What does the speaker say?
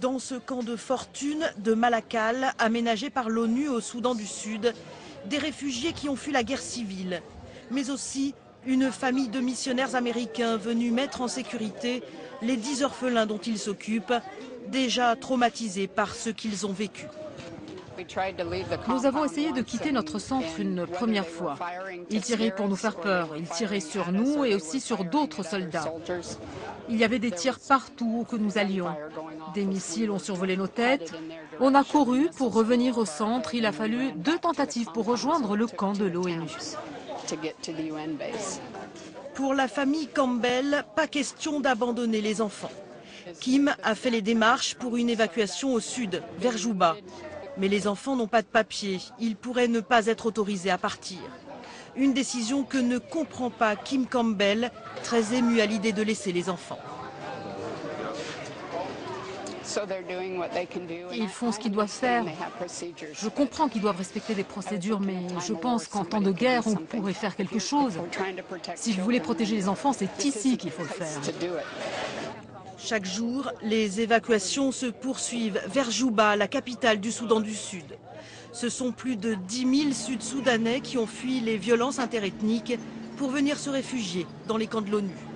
Dans ce camp de fortune de Malakal, aménagé par l'ONU au Soudan du Sud, des réfugiés qui ont fui la guerre civile, mais aussi une famille de missionnaires américains venus mettre en sécurité les 10 orphelins dont ils s'occupent, déjà traumatisés par ce qu'ils ont vécu. Nous avons essayé de quitter notre centre une première fois. Ils tiraient pour nous faire peur, ils tiraient sur nous et aussi sur d'autres soldats. Il y avait des tirs partout où que nous allions. Des missiles ont survolé nos têtes. On a couru pour revenir au centre. Il a fallu 2 tentatives pour rejoindre le camp de l'ONU. Pour la famille Campbell, pas question d'abandonner les enfants. Kim a fait les démarches pour une évacuation au sud, vers Juba. Mais les enfants n'ont pas de papier. Ils pourraient ne pas être autorisés à partir. Une décision que ne comprend pas Kim Campbell, très ému à l'idée de laisser les enfants. Ils font ce qu'ils doivent faire. Je comprends qu'ils doivent respecter des procédures, mais je pense qu'en temps de guerre, on pourrait faire quelque chose. Si vous voulez protéger les enfants, c'est ici qu'il faut le faire. Chaque jour, les évacuations se poursuivent vers Juba, la capitale du Soudan du Sud. Ce sont plus de 10 000 Sud-Soudanais qui ont fui les violences interethniques pour venir se réfugier dans les camps de l'ONU.